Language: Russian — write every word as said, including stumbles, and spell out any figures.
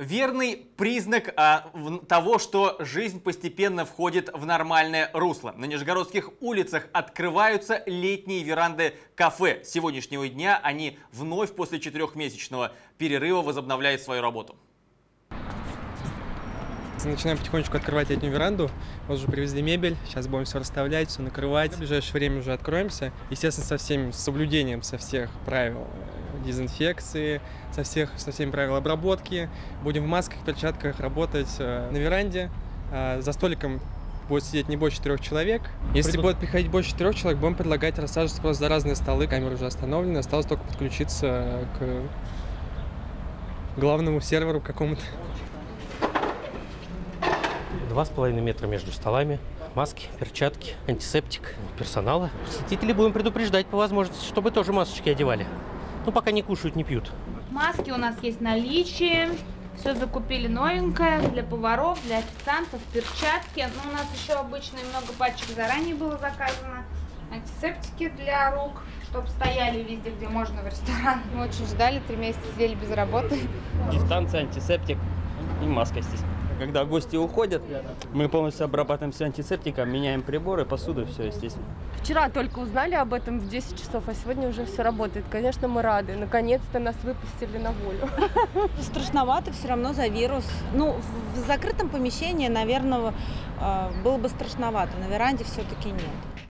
Верный признак а, в, того, что жизнь постепенно входит в нормальное русло. На нижегородских улицах открываются летние веранды кафе. С сегодняшнего дня они вновь после четырехмесячного перерыва возобновляют свою работу. Начинаем потихонечку открывать летнюю веранду. Вот уже привезли мебель, сейчас будем все расставлять, все накрывать. В ближайшее время уже откроемся. Естественно, со всем соблюдением со всех правил дезинфекции, со, всех, со всеми правил обработки. Будем в масках, перчатках работать на веранде. За столиком будет сидеть не больше трех человек. Если Приду... будет приходить больше четырех человек, будем предлагать рассаживаться просто за разные столы. Камера уже остановлена, осталось только подключиться к главному серверу какому-то. Два с половиной метра между столами, маски, перчатки, антисептик, персонала. Посетителей будем предупреждать по возможности, чтобы тоже масочки одевали. Ну, пока не кушают, не пьют. Маски у нас есть в наличии. Все закупили новенькое для поваров, для официантов, перчатки. Ну, у нас еще обычно много пачек заранее было заказано. Антисептики для рук, чтобы стояли везде, где можно в ресторан. Мы очень ждали, три месяца сидели без работы. Дистанция, антисептик и маска, естественно. Когда гости уходят, мы полностью обрабатываем все антисептиком, меняем приборы, посуду, все, естественно. Вчера только узнали об этом в десять часов, а сегодня уже все работает. Конечно, мы рады. Наконец-то нас выпустили на волю. Страшновато все равно за вирус. Ну, в закрытом помещении, наверное, было бы страшновато. На веранде все-таки нет.